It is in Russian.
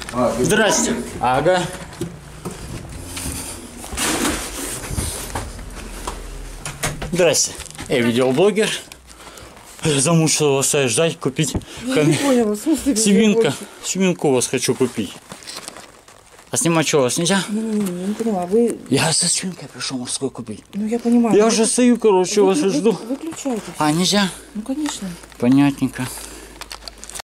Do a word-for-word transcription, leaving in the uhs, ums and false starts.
А, ты... Здрасте. Ага. Здрасте. Я видеоблогер. Я замучил вас ждать, купить. Я не поняла, в смысле Свинка. Свинку у вас хочу купить. А снимать что, у вас нельзя? Не, не, не, не поняла. Вы... Я со свинкой пришел морской купить. Ну я понимаю. Я вы... уже стою, короче, вы, вас вы, жду. Выключайте. А, нельзя? Ну конечно. Понятненько.